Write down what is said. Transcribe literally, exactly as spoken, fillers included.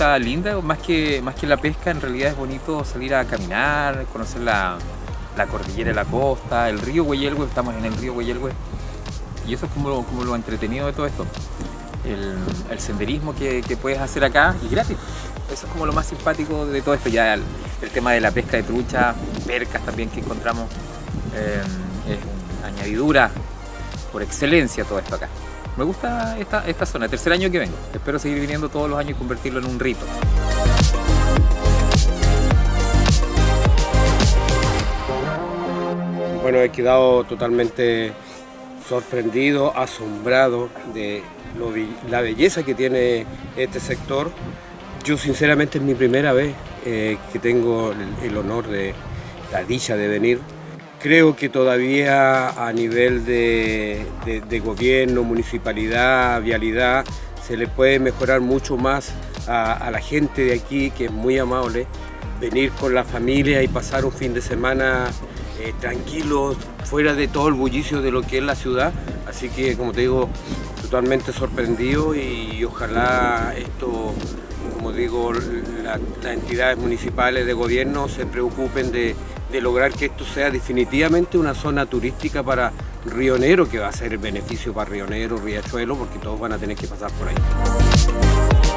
experiencia linda, más que, más que la pesca, en realidad es bonito salir a caminar, conocer la, la cordillera de la costa, el río Güeyelgüe, estamos en el río Güeyelgüe, y eso es como, como lo entretenido de todo esto. El, el senderismo que, que puedes hacer acá y gratis. Eso es como lo más simpático de todo esto. Ya el, el tema de la pesca de trucha, percas también que encontramos, eh, es una añadidura por excelencia todo esto acá. Me gusta esta, esta zona, tercer año que vengo. Espero seguir viniendo todos los años y convertirlo en un rito. Bueno, he quedado totalmente sorprendido, asombrado de lo, la belleza que tiene este sector. Yo sinceramente es mi primera vez eh, que tengo el, el honor de la dicha de venir. Creo que todavía a nivel de, de, de gobierno, municipalidad, vialidad, se le puede mejorar mucho más a, a la gente de aquí, que es muy amable, venir con la familia y pasar un fin de semana eh, tranquilos, fuera de todo el bullicio de lo que es la ciudad. Así que, como te digo, totalmente sorprendido, y ojalá esto, como digo, la, las entidades municipales de gobierno se preocupen de, de lograr que esto sea definitivamente una zona turística para Río Negro, que va a ser beneficio para Río Negro, Riachuelo, porque todos van a tener que pasar por ahí.